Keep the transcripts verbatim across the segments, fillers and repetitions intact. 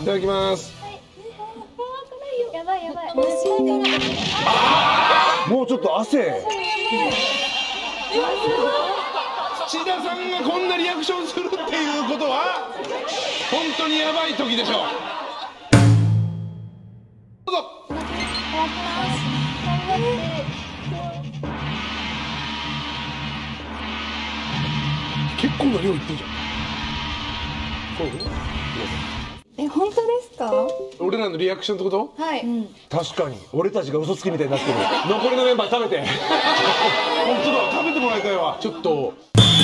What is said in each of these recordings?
ただきます。 やばいやばい。 もうちょっと汗。 土田さんがこんなリアクションするっていうことは本当にやばい時でしょう。どうぞ。結構な量いってんじゃん。 え、本当ですか？ 俺らのリアクションってこと？ はい。 確かに俺たちが嘘つきみたいになってる。残りのメンバー食べて。 本当だ、食べてもらいたいわ。ちょっと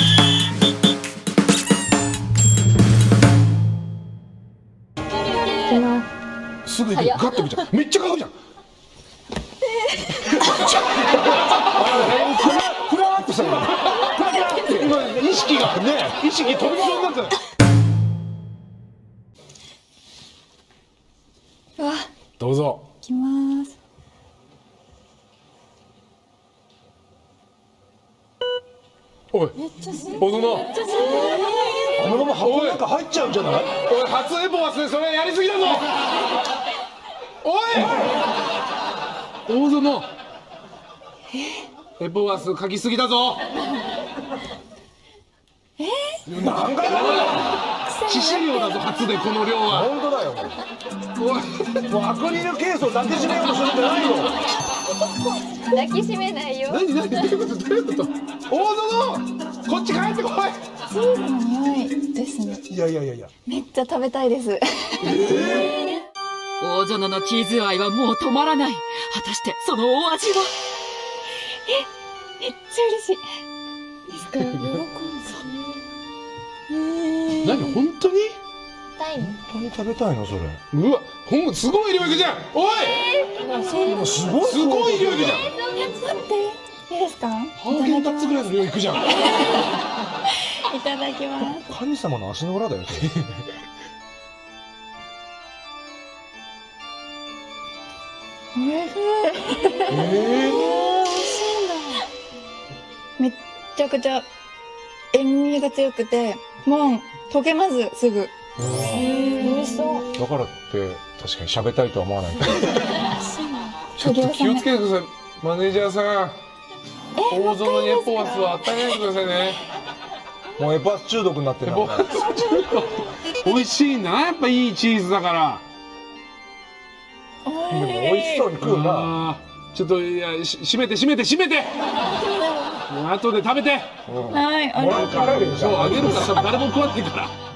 すぐ行く。ガッと見ちゃう。めっちゃかくじゃん。 フラーっとしたの。 今意識がね、意識飛びそうになった。 うわ、 どうぞ。 いきます。 おい、 めっちゃすおどの。 あのまま箱の中入っちゃうんじゃない？ おい、初エボ忘れ、それやりすぎだぞ。おい、大園。エボワス書きすぎだぞ。 え？何回だろう。 致死量だぞ、初でこの量は。 本当だよ。 おい、 もうアクリルケースを抱きしめようとするんじゃないよ。 抱きしめないよ。 何何どういうことどういうこと。大園、こっち帰ってこい。 チーズの匂いですね。 いやいやいやいや。 めっちゃ食べたいです。 大園のチーズ愛はもう止まらない。果たしてそのお味は？ え、めっちゃ嬉しい。ですか？喜んだ。 何本当に？ タイム。 本当に食べたいのそれ。 うわ、ほんすごい量いくじゃん。おい、 今すごいすごい量いくじゃん。 待って、いいですか？ ハーゲンダッツぐらいの量いくじゃん。 いただきます。 神様の足の裏だよ。 おいしい。 ええ。 美味しいんだ。めっちゃくちゃ塩味が強くて、もう溶けますすぐ。美味しそう。 だからって確かに喋りたいとは思わない。ちょっとちょっと気をつけてください、マネージャーさん。大園にエポワスは与えないでくださいね。 もうエポワス中毒になってるな。 美味しいな、やっぱいいチーズだから。 でも美味しそうに食うな。 あー、ちょっといや、し閉めて閉めて閉めて。後で食べて。 はい、ありもらうからあげるじゃん。 そう、あげるから多分誰も食わないから。